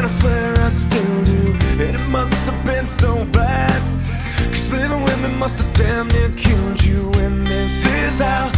and I swear I still do. And it must have been so bad, 'cause living with me must have damn near killed you. And this is how